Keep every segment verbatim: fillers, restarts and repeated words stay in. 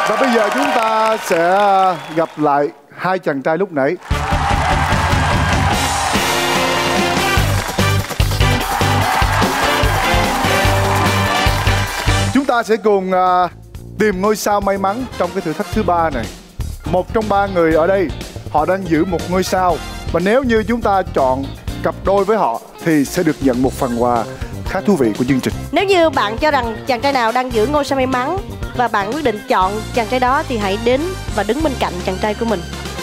Và bây giờ chúng ta sẽ gặp lại hai chàng trai lúc nãy. Chúng ta sẽ cùng uh, tìm ngôi sao may mắn trong cái thử thách thứ ba này. Một trong ba người ở đây, họ đang giữ một ngôi sao. Và nếu như chúng ta chọn cặp đôi với họ thì sẽ được nhận một phần quà khá thú vị của chương trình. Nếu như bạn cho rằng chàng trai nào đang giữ ngôi sao may mắn và bạn quyết định chọn chàng trai đó thì hãy đến và đứng bên cạnh chàng trai của mình.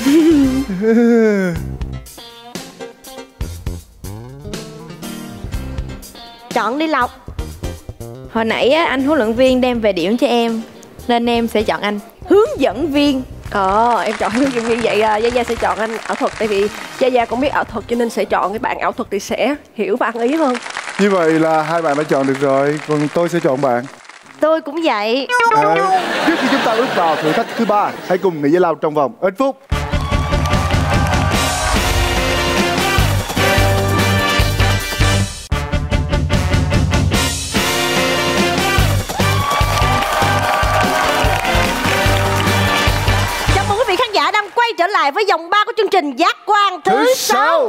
Chọn đi Lộc. Hồi nãy á, anh huấn luyện viên đem về điểm cho em nên em sẽ chọn anh hướng dẫn viên. Ờ, em chọn hướng dẫn viên vậy à, Gia Gia sẽ chọn anh ảo thuật. Tại vì Gia Gia cũng biết ảo thuật cho nên sẽ chọn cái bạn ảo thuật thì sẽ hiểu và ăn ý hơn. Như vậy là hai bạn đã chọn được rồi, còn tôi sẽ chọn bạn. Tôi cũng vậy. À, trước khi chúng ta bước vào thử thách thứ ba, hãy cùng nghỉ giải lao trong vòng ít phút. Chào mừng quý vị khán giả đang quay trở lại với vòng ba của chương trình Giác Quan thứ sáu.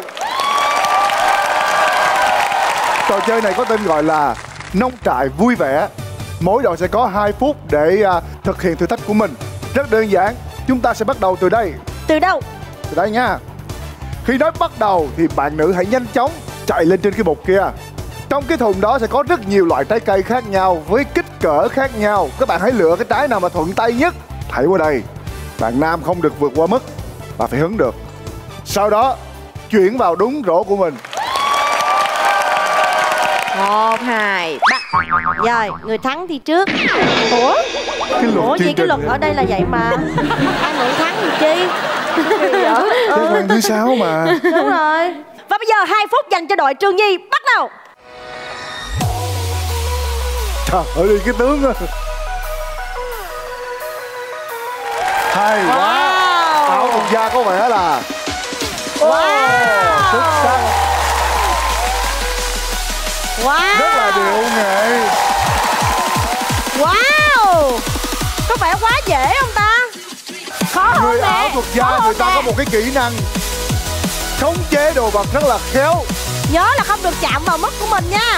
Trò chơi này có tên gọi là nông trại vui vẻ. Mỗi đội sẽ có hai phút để uh, thực hiện thử thách của mình. Rất đơn giản, chúng ta sẽ bắt đầu từ đây. Từ đâu? Từ đây nha. Khi nói bắt đầu thì bạn nữ hãy nhanh chóng chạy lên trên cái bục kia. Trong cái thùng đó sẽ có rất nhiều loại trái cây khác nhau với kích cỡ khác nhau. Các bạn hãy lựa cái trái nào mà thuận tay nhất. Hãy qua đây. Bạn nam không được vượt qua mức, và phải hứng được. Sau đó chuyển vào đúng rổ của mình. Một, hai, ba. Rồi, người thắng thì trước. Ủa? Cái luật Ủa gì cái luật ở đây là vậy mà. Ai người thắng thì chi? Cái quan thứ sáu mà. Đúng rồi. Và bây giờ hai phút dành cho đội Trương Nhi. Bắt đầu. Trời ơi, cái tướng á. Hay wow. quá. Áo quần da có vẻ là wow. xuất sắc. Wow. Rất là điệu nghệ. Wow. Có vẻ quá dễ không ta? Khó hơn người nè. ảo thuật gia người ta có một cái kỹ năng khống chế đồ vật rất là khéo. Nhớ là không được chạm vào mức của mình nha.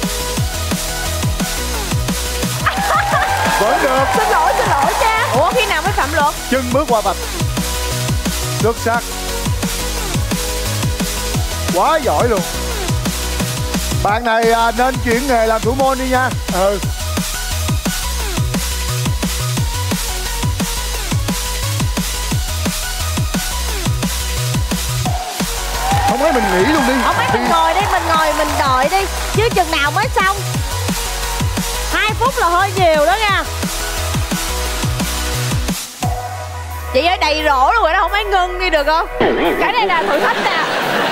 Vẫn được. Xin lỗi, xin lỗi cha. Ủa khi nào mới phạm luật? Chân bước qua vạch. Xuất sắc. Quá giỏi luôn. Bạn này à, nên chuyển nghề làm thủ môn đi nha. Ừ. Không ấy mình nghỉ luôn đi. Không ấy mình ngồi đi, mình ngồi mình đợi đi. Chứ chừng nào mới xong. Hai phút là hơi nhiều đó nha. Chị ơi đầy rổ luôn rồi đó, không ai ngưng đi được không? Cái này là thử thách nè.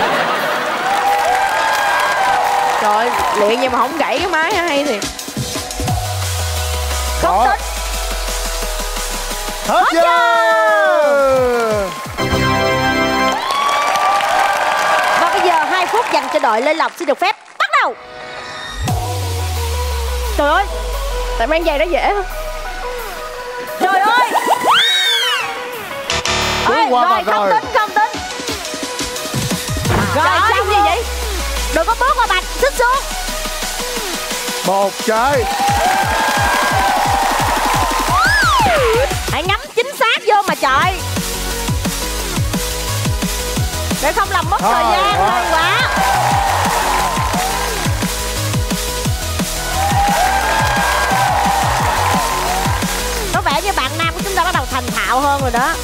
Trời ơi, luyện nhưng mà không gãy cái máy hay thiệt. Không tính. Hết chưa? Và bây giờ hai phút dành cho đội Lê Lộc xin được phép bắt đầu. Trời ơi, tại mang giày đó dễ không? trời ơi. Ê, qua rồi, không rồi. tính, không tính. Rồi, Trời xong gì luôn. vậy? Đừng có bước qua bạch, xích xuống. Một trái. Hãy ngắm chính xác vô mà trời. Để không làm mất Thôi, thời gian. quá. Hay quá. Có vẻ như bạn nam của chúng ta bắt đầu thành thạo hơn rồi đó.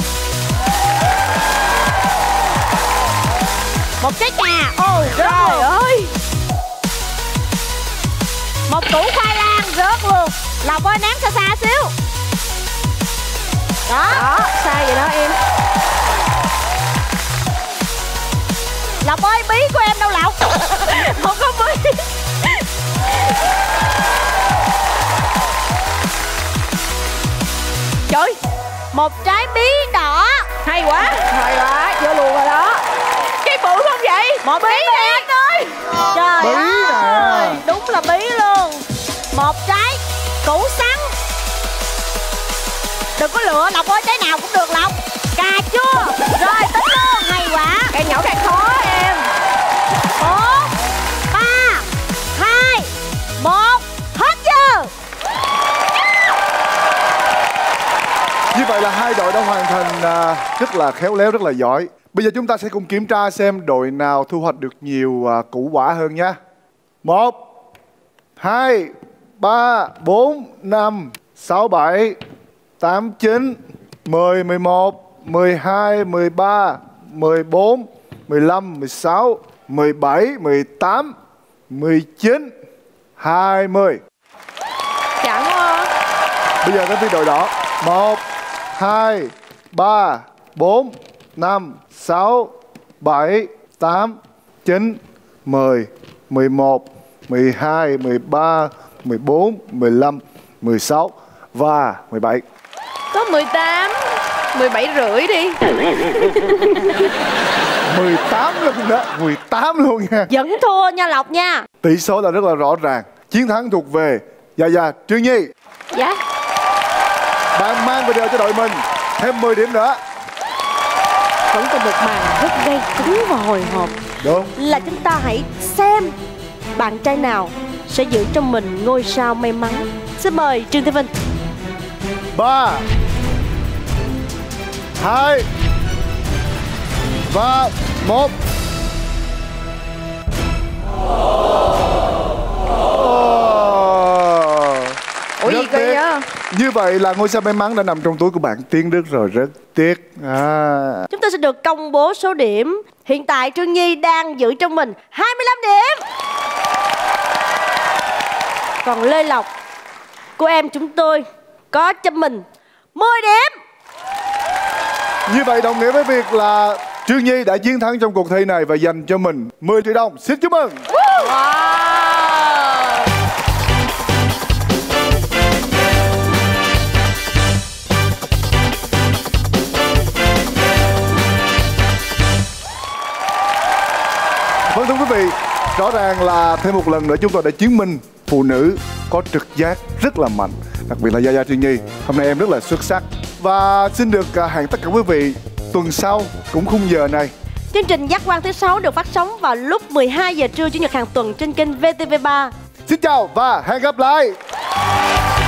Một trái trà. Ôi trời ơi. Một củ khoai lang rớt luôn. Lộc ơi, ném xa xa xíu. Đó. Đó, sai vậy đó em. Lộc ơi, bí của em đâu Lộc? Không có bí. Trời, một trái bí đỏ. Hay quá. Hay quá, vô luôn rồi đó. Cái bự không vậy? Một bí nè anh ơi. Trời Bí ơi, nè. đúng là bí luôn. Một trái củ sắn. lựa. Lộc ơi, trái nào cũng được Lộc. Cà chua. Rồi tính luôn. Hay quá. Càng nhỏ càng khó em. Bốn, ba, hai, một. Hết giờ. Như vậy là hai đội đã hoàn thành à, rất là khéo léo, rất là giỏi. Bây giờ chúng ta sẽ cùng kiểm tra xem đội nào thu hoạch được nhiều à, củ quả hơn nha. Một, hai, ba, bốn, năm, sáu, bảy, tám, chín, mười, mười một, mười hai, mười ba, mười bốn, mười lăm, mười sáu, mười bảy, mười tám, mười chín, hai mươi. Chẳng quá. Bây giờ đến phía đội đỏ. Một, hai, ba, bốn, năm, sáu, bảy, tám, chín, mười, mười một, mười hai, mười ba, mười bốn, mười lăm, mười sáu và mười bảy. Có mười tám, mười bảy rưỡi đi. mười tám luôn đó, mười tám luôn nha. Vẫn thua nha Lộc nha. Tỷ số là rất là rõ ràng. Chiến thắng thuộc về Gia Gia, Trương Nhi. Dạ. Bạn mang về đều cho đội mình thêm mười điểm nữa. Vẫn còn một màn rất gây cứng và hồi hộp. Đúng. Là chúng ta hãy xem bạn trai nào sẽ giữ trong mình ngôi sao may mắn. Xin mời Trương Thế Vinh. Ba, hai và một. Ủa gì Rất kỳ tiếc. á. Như vậy là ngôi sao may mắn đã nằm trong túi của bạn Tiến Đức rồi, rất tiếc. À. Chúng ta sẽ được công bố số điểm. Hiện tại Trương Nhi đang giữ trong mình hai mươi lăm điểm. Còn Lê Lộc, cô em chúng tôi, có cho mình mười điểm. Như vậy đồng nghĩa với việc là Trương Nhi đã chiến thắng trong cuộc thi này và dành cho mình mười triệu đồng. Xin chúc mừng. Wow. Vâng thưa quý vị, rõ ràng là thêm một lần nữa chúng tôi đã chứng minh phụ nữ có trực giác rất là mạnh. Đặc biệt là Gia Gia, Trương Nhi. Hôm nay em rất là xuất sắc. Và xin được hẹn tất cả quý vị tuần sau cũng khung giờ này. Chương trình Giác Quan thứ sáu được phát sóng vào lúc mười hai giờ trưa Chủ nhật hàng tuần trên kênh vê tê vê ba. Xin chào và hẹn gặp lại.